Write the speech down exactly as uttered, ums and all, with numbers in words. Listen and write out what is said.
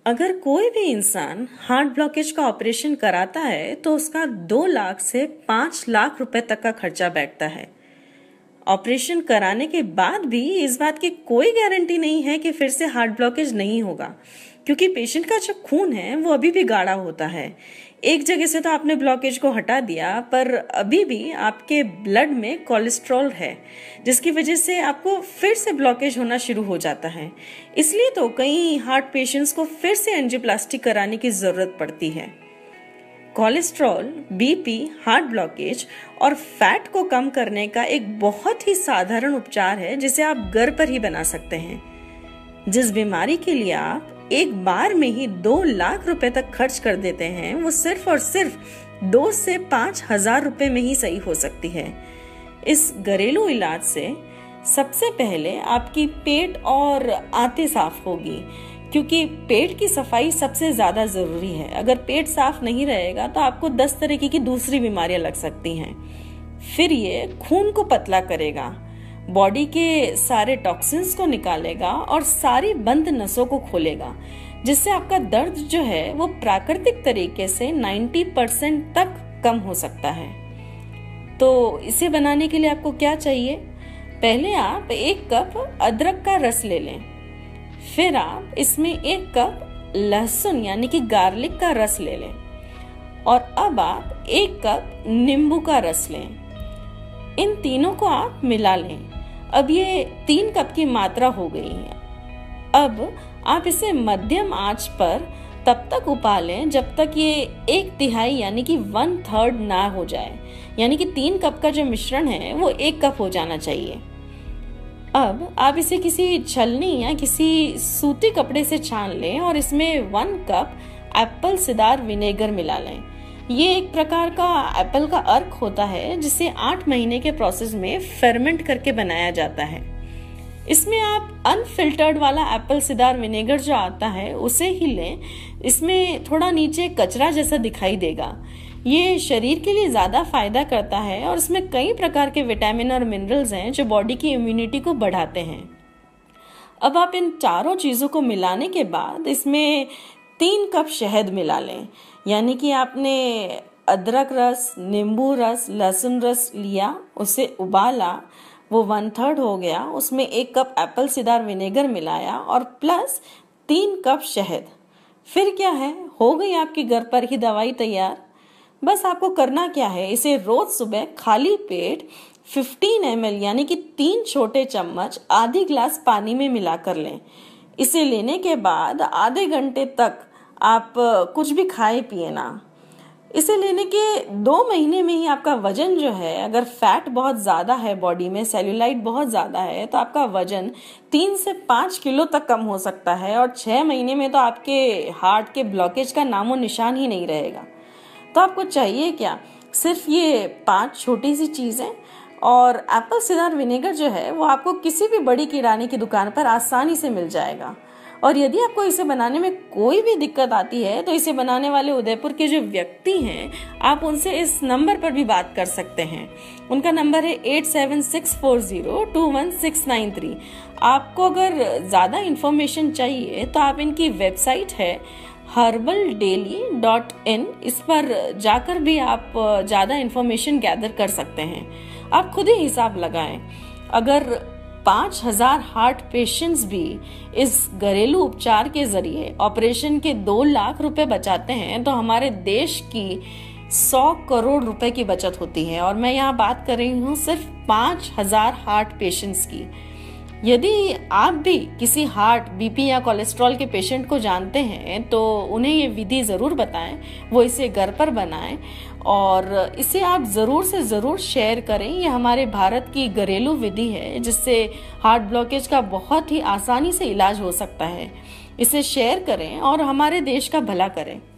अगर कोई भी इंसान हार्ट ब्लॉकेज का ऑपरेशन कराता है तो उसका दो लाख से पाँच लाख रुपए तक का खर्चा बैठता है। ऑपरेशन कराने के बाद भी इस बात की कोई गारंटी नहीं है कि फिर से हार्ट ब्लॉकेज नहीं होगा, क्योंकि पेशेंट का जो खून है वो अभी भी गाढ़ा होता है। एक जगह से तो आपने ब्लॉकेज को हटा दिया, पर अभी भी आपके ब्लड में कोलेस्ट्रॉल है, जिसकी वजह से आपको फिर से ब्लॉकेज होना शुरू हो जाता है। इसलिए तो कई हार्ट पेशेंट्स को फिर से एंजियोप्लास्टी कराने की जरूरत पड़ती है। कोलेस्ट्रॉल, बीपी, हार्ट ब्लॉकेज और फैट को कम करने का एक बहुत ही साधारण उपचार है जिसे आप घर पर ही बना सकते हैं। जिस बीमारी के लिए आप एक बार में ही दो लाख रुपए तक खर्च कर देते हैं, वो सिर्फ और सिर्फ दो से पांच हजार रुपए में ही सही हो सकती है। इस घरेलू इलाज से सबसे पहले आपकी पेट और आंतें साफ होगी, क्योंकि पेट की सफाई सबसे ज्यादा जरूरी है। अगर पेट साफ नहीं रहेगा तो आपको दस तरीके की दूसरी बीमारियां लग सकती हैं। फिर ये खून को पतला करेगा, बॉडी के सारे टॉक्सिन्स को निकालेगा और सारी बंद नसों को खोलेगा, जिससे आपका दर्द जो है वो प्राकृतिक तरीके से नब्बे परसेंट तक कम हो सकता है। तो इसे बनाने के लिए आपको क्या चाहिए? पहले आप एक कप अदरक का रस ले लें, फिर आप इसमें एक कप लहसुन यानी कि गार्लिक का रस ले लें, और अब आप एक कप नींबू का रस लें। इन तीनों को आप मिला लें। अब ये तीन कप की मात्रा हो गई है। अब आप इसे मध्यम आंच पर तब तक उबालें जब तक ये एक तिहाई यानी कि वन थर्ड ना हो जाए, यानी कि तीन कप का जो मिश्रण है वो एक कप हो जाना चाहिए। अब आप इसे किसी छलनी या किसी सूती कपड़े से छान लें और इसमें one cup apple cider vinegar मिला लें। ये एक प्रकार का एप्पल का अर्क होता है जिसे आठ महीने के प्रोसेस में फेर्मेंट करके बनाया जाता है। इसमें आप अनफिल्टर्ड वाला एप्पल सिदार विनेगर जो आता है उसे ही लें। इसमें थोड़ा नीचे कचरा जैसा दिखाई देगा। ये शरीर के लिए ज्यादा फायदा करता है और इसमें कई प्रकार के विटामिन और मिनरल्स हैं जो बॉडी की इम्यूनिटी को बढ़ाते हैं। अब आप इन चारों चीजों को मिलाने के बाद इसमें तीन कप शहद मिला लें, यानी कि आपने अदरक रस, नींबू रस, लहसुन रस लिया, उसे उबाला, वो वन थर्ड हो गया, उसमें एक कप एप्पल सिदार विनेगर मिलाया और प्लस तीन कप शहद। फिर क्या है, हो गई आपकी घर पर ही दवाई तैयार। बस आपको करना क्या है, इसे रोज सुबह खाली पेट पंद्रह एम एल यानी कि तीन छोटे चम्मच आधी ग्लास पानी में मिला कर लें। इसे लेने के बाद आधे घंटे तक आप कुछ भी खाए पिए ना। इसे लेने के दो महीने में ही आपका वजन जो है, अगर फैट बहुत ज्यादा है बॉडी में, सेल्यूलाइट बहुत ज्यादा है, तो आपका वजन तीन से पांच किलो तक कम हो सकता है और छह महीने में तो आपके हार्ट के ब्लॉकेज का नामो निशान ही नहीं रहेगा। तो आपको चाहिए क्या? सिर्फ ये पांच छोटी सी चीजें और एप्पल सिदार विनेगर जो है वो आपको किसी भी बड़ी किराने की दुकान पर आसानी से मिल जाएगा। और यदि आपको इसे बनाने में कोई भी दिक्कत आती है तो इसे बनाने वाले उदयपुर के जो व्यक्ति हैं, आप उनसे इस नंबर पर भी बात कर सकते हैं। उनका नंबर है eight seven six four zero two one six nine three. आपको अगर ज्यादा इंफॉर्मेशन चाहिए तो आप इनकी वेबसाइट है हर्बल डेली डॉट इन, इस पर जाकर भी आप ज्यादा इंफॉर्मेशन गैदर कर सकते हैं। आप खुद ही हिसाब लगाएं। अगर पांच हजार हार्ट पेशेंट्स भी इस घरेलू उपचार के जरिए ऑपरेशन के दो लाख रुपए बचाते हैं तो हमारे देश की सौ करोड़ रुपए की बचत होती है। और मैं यहाँ बात कर रही हूँ सिर्फ पांच हजार हार्ट पेशेंट्स की। यदि आप भी किसी हार्ट, बीपी या कोलेस्ट्रॉल के पेशेंट को जानते हैं तो उन्हें ये विधि जरूर बताएं, वो इसे घर पर बनाएं और इसे आप जरूर से जरूर शेयर करें। ये हमारे भारत की घरेलू विधि है जिससे हार्ट ब्लॉकेज का बहुत ही आसानी से इलाज हो सकता है। इसे शेयर करें और हमारे देश का भला करें।